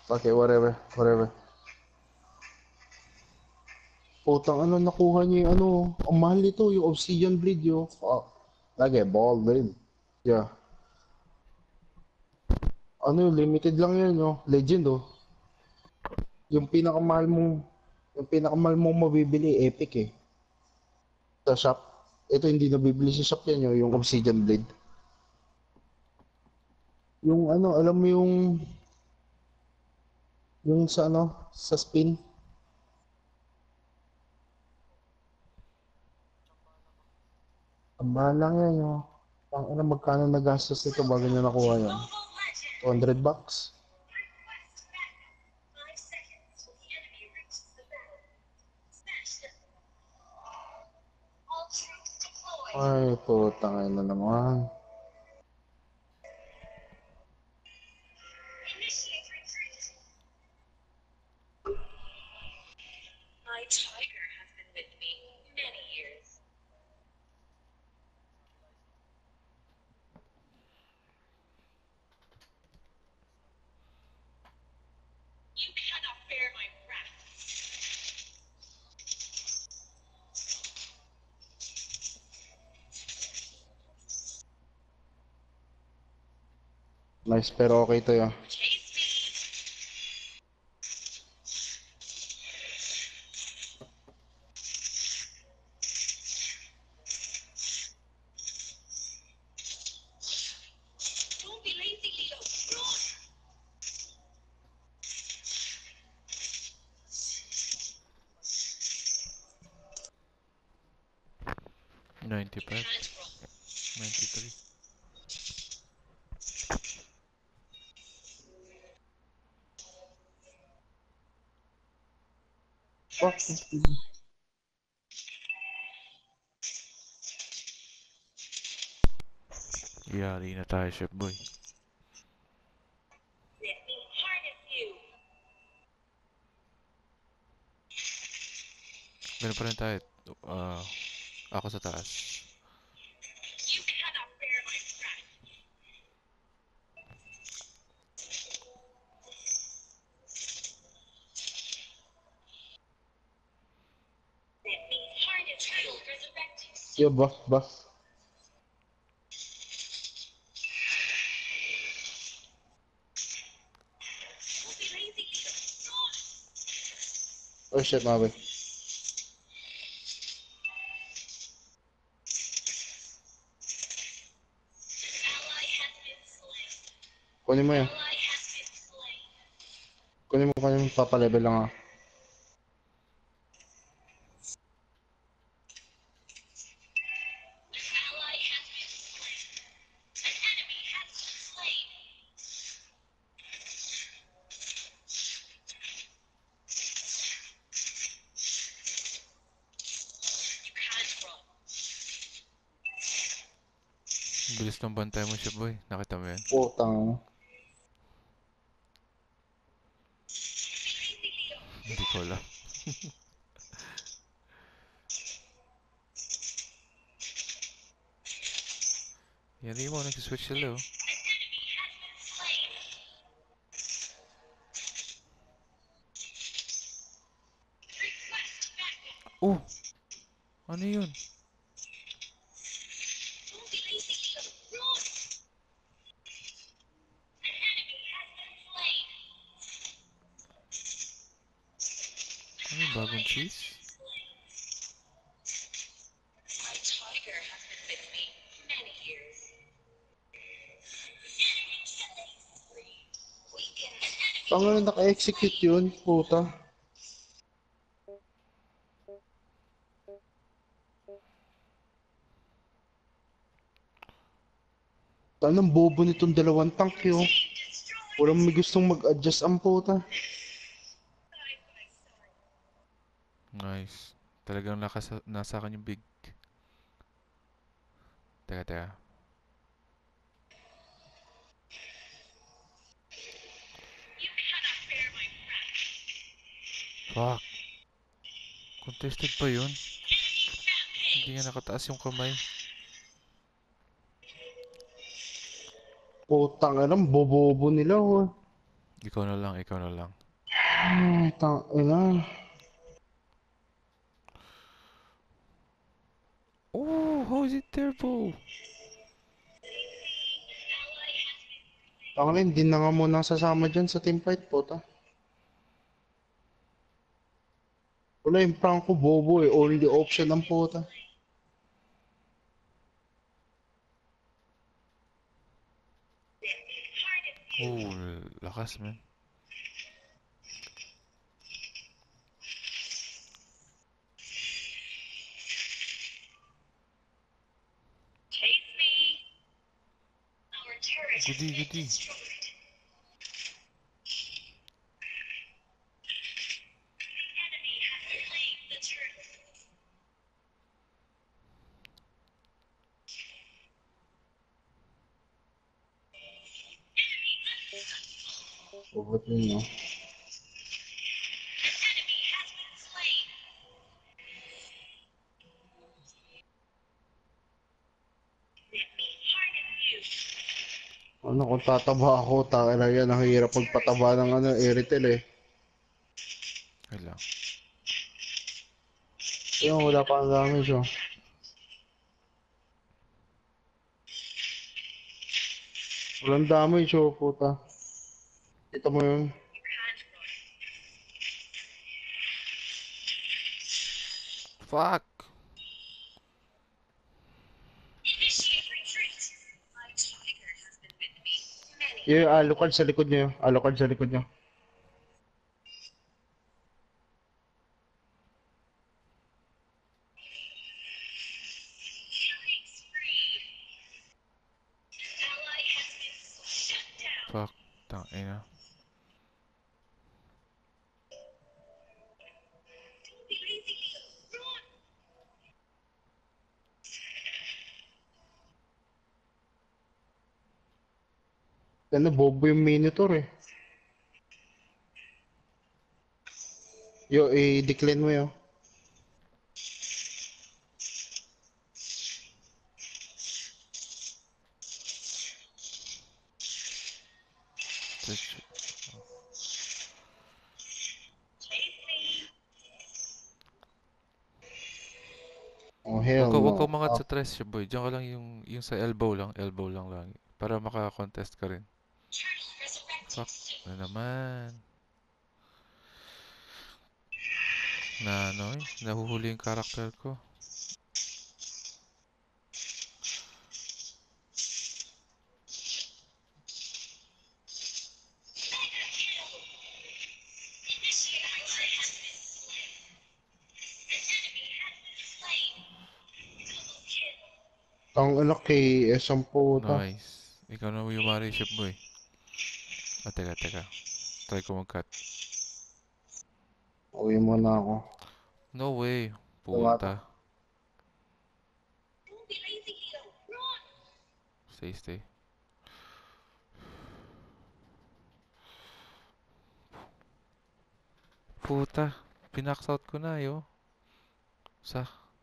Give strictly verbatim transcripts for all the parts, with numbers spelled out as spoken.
Okay, whatever, whatever. Putang ano, nakuha niya yung ano, ang mahal nito, yung Obsidian Blade, yo. Fuck. Lagi, ball blade. Yeah. Ano yung limited lang yan, yo. Legend, oh. Yung pinakamahal mong, yung pinakamahal mong mabibili, epic eh. Sa shop. Ito hindi nabibili sa shop yan, yo, yung Obsidian Blade. Yung ano, alam mo yung, yung sa ano, sa spin. Ang mahal lang yan, yo. Ang ano, magkano nagastos nito bago niya nakuha yan? two hundred bucks? Ay, putang ina naman. My tiger has been with me many years. You cannot bear my wrath. Nice, pero okay to yun. Chase me. Don't be lazy, Leo. Run. You ninety-five, can't run. ninety-three. Fuck. Yari na tayo, Chef Boy. Let me harness you. Ganun pa rin tayo. Ah, ako sa taas. You cannot bear my wrath. Let me harness you. Resurrecting soul. Yo, buff, buff. Don't be lazy, Leo. Run. Oh shit, mabe. Ally has been slain. Kunin mo yan. Ally has been slain. Kunin mo, kunin mo. Papalevel lang ah. Ally has been slain. An enemy has been slain. You can't run. Bilis ng bantay mo, Chef Boy. Nakita mo yan? Putang. Hindi ko alam. Yari mo, nagsiswitch sila oh. Oh! Ano yun? Don't be lazy, Leo. Run. An enemy has been slain. Ano yung bagong cheese? My tiger has been with me many years. Weaken. Pang ano naka-execute yun, puta. Tanang bobo nitong dalawang tank yun. Walang may gustong mag-adjust ang puta. Nice. Talagang nakasa nasa akin yung big. Teka, teka. You cannot bear my wrath. Fuck. Contested pa yun. Hindi nga nakataas yung kamay. Putang ina, bobobo nila oh. Ikaw na lang, ikaw na lang. Ay, tang ina. Oh, how is it turbo? Tang ina, hindi na nga muna sasama dyan sa teamfight po, ta. Wala yung Franco bobo eh. Only option ng puta. Oh, lakas man. Chase me. Our turret has Goody, been goody. destroyed. The enemy has slain the turret. Bobot yun, no? The enemy has been slain. Let me harden you. Ano kung tataba ako, tangina yan. Ang hirap magpataba ng ano, Airtel eh. Wait lang. Yung wala pa ang damage, oh. Walang damage, oh, puta. Ito mo yun. Fuck! Initiate retreat. My tiger has been with me many Yung Alucard sa likod niyo. Alucard sa likod niyo. killing spree. Ally has been shut down. Fuck. Tangina. Don't be lazy, Leo. Run. Ano, bobo yung Minotaur eh. Yo, i-decline mo yun. Touch. Chase me. Oh, Wag hell ka, wag ka no. umangat Ah, sa tres, boy. Diyan ka lang yung, yung sa elbow lang. Elbow lang lagi. Para maka-contest ka rin. Turtle resurrected. Fuck. Na naman. Na ano eh. Nahuhuli yung karakter ko. Initiate ally has been slain. An enemy has been slain. Double kill. Tang ina kay S ang puta. Nice. Ikaw na yung Mari Chef boy. Ah, teka, teka. Try ko mag-cut. Uwi muna ako. No way. Tumata. Puta. Don't be lazy, Leo. Run. Stay, stay. Puta. Pinax out ko na yo. Sa.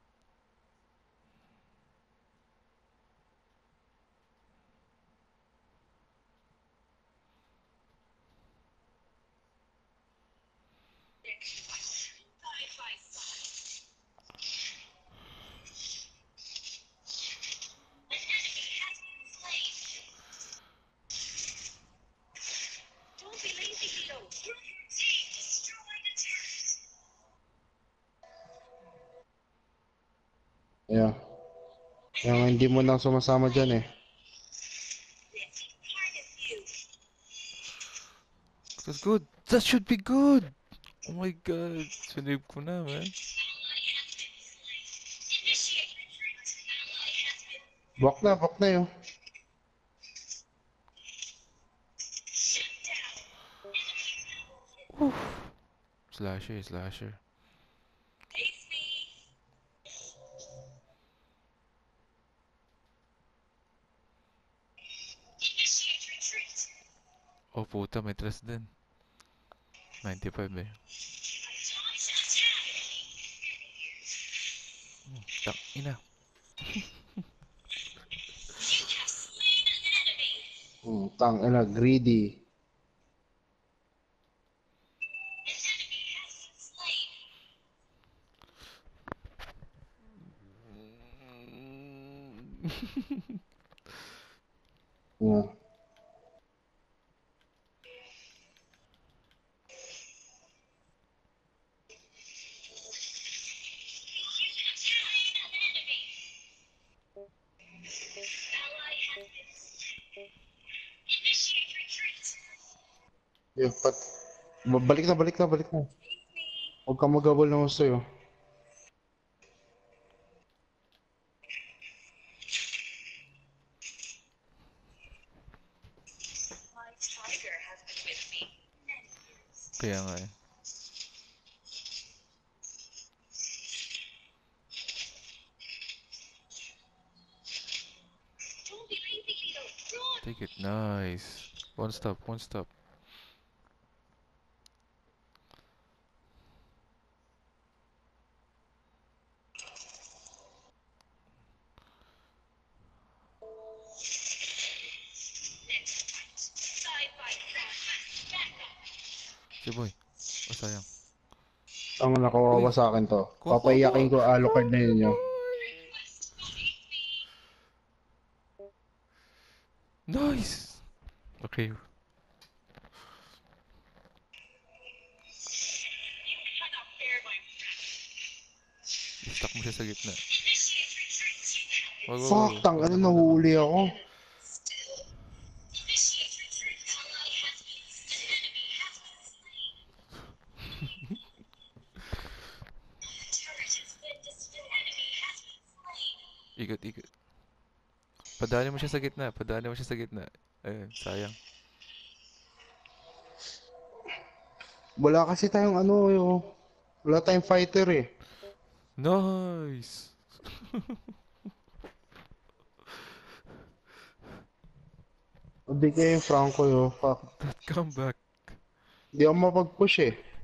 Side by side. An enemy has been slain. Don't be lazy, Leo. Your team destroyed the turret. Yeah. Yung hindi mo na sumasama dyan eh. Let me harden you. That's good. That should be good. Oh my god. Sinave ko na, man. Ally has been slain. Initiate retreat. Ally has been Bak na, bak na yun. shut down. Whew. Slasher, slasher. Face me. Initiate retreat. Oh puta, may tres din. ninety-five eh. Launch attack. Tak, ina. You have slain an enemy. Hmm, tang ina, greedy. Yeah. Initiate retreat. Yeah, pat, balik na, balik na, balik na. Huwag ka magabol na gusto yun. My tiger has been with me many years. Kaya nga eh. Don't be leaving me alone. Take it. Nice. One stop, one stop. Next fight. Side by side. Back up. Si Boy. Oh, sayang. Ang nakuha Uy. ba sa akin to? Kuha, kuha, kuha. Papayakin ko Alucard na yun yun. Nice! Okay. You cannot bear my wrath. I-stuck mo siya sa gitna. Initiate retreat. Wag, wag, Fuck, wag. tang Wag ano, na, wag na. nahuli ako. Still. Initiate retreat. Ally has been. An enemy has been slain. Turret has been dis- An enemy has been slain. Ikot, ikot. Padali mo siya sa gitna. Padali mo siya sa gitna. Ayun, sayang. Wala kasi tayong ano, yun. Wala tayong fighter eh. Nice! Hindi kayo yung Franco yun. Fuck. That comeback. Hindi ako mapag-push eh.